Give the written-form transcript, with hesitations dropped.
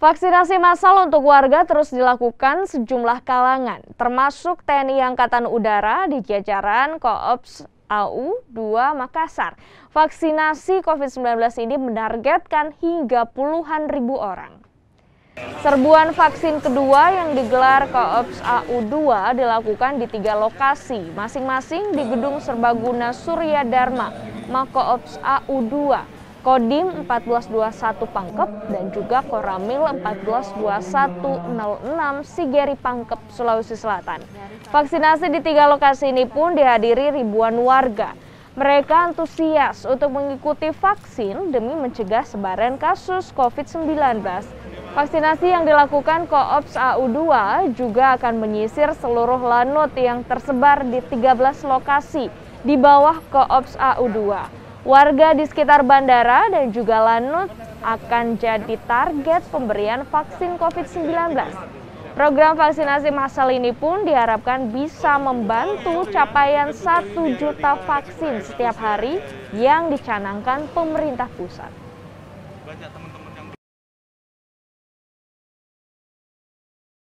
Vaksinasi massal untuk warga terus dilakukan sejumlah kalangan, termasuk TNI Angkatan Udara di jajaran Koops AU 2 Makassar. Vaksinasi COVID-19 ini menargetkan hingga puluhan ribu orang. Serbuan vaksin kedua yang digelar Koops AU 2 dilakukan di 3 lokasi, masing-masing di Gedung Serbaguna Surya Dharma, Makoops AU 2. Kodim 1421 Pangkep dan juga Koramil 142106 Sigeri Pangkep, Sulawesi Selatan. Vaksinasi di 3 lokasi ini pun dihadiri ribuan warga. Mereka antusias untuk mengikuti vaksin demi mencegah sebaran kasus COVID-19. Vaksinasi yang dilakukan Koops AU 2 juga akan menyisir seluruh lanut yang tersebar di 13 lokasi di bawah Koops AU 2. Warga di sekitar bandara dan juga lanut akan jadi target pemberian vaksin COVID-19. Program vaksinasi massal ini pun diharapkan bisa membantu capaian 1 juta vaksin setiap hari yang dicanangkan pemerintah pusat.